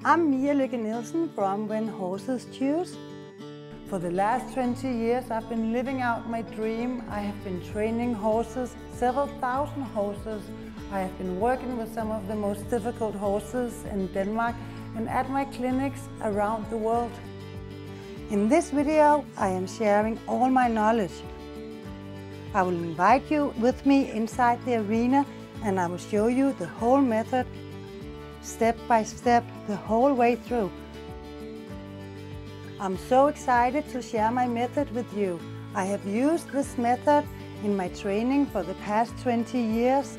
I'm Mia Lykke Nielsen from When Horses Choose. For the last 20 years I've been living out my dream. I have been training horses, several thousand horses. I have been working with some of the most difficult horses in Denmark and at my clinics around the world. In this video I am sharing all my knowledge. I will invite you with me inside the arena and I will show you the whole method, step by step, the whole way through. I'm so excited to share my method with you. I have used this method in my training for the past 20 years.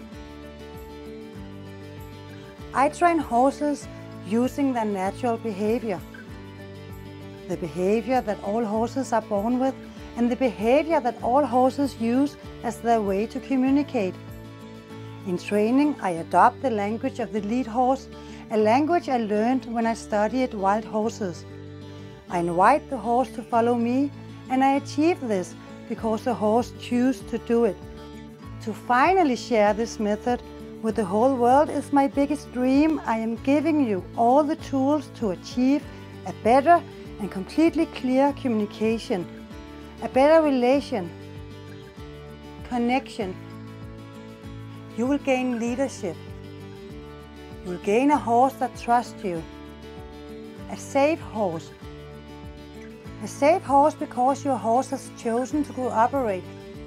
I train horses using their natural behavior. The behavior that all horses are born with and the behavior that all horses use as their way to communicate. In training, I adopt the language of the lead horse, a language I learned when I studied wild horses. I invite the horse to follow me, and I achieve this because the horse chooses to do it. To finally share this method with the whole world is my biggest dream. I am giving you all the tools to achieve a better and completely clear communication, a better relation, connection. You will gain leadership. You will gain a horse that trusts you. A safe horse. A safe horse because your horse has chosen to cooperate.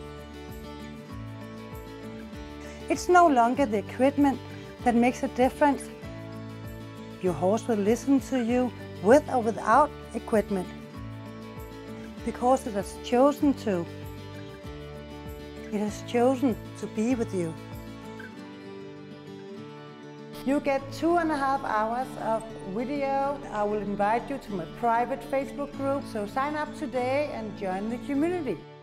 It's no longer the equipment that makes a difference. Your horse will listen to you with or without equipment because it has chosen to. It has chosen to be with you. You get 2.5 hours of video. I will invite you to my private Facebook group, so sign up today and join the community.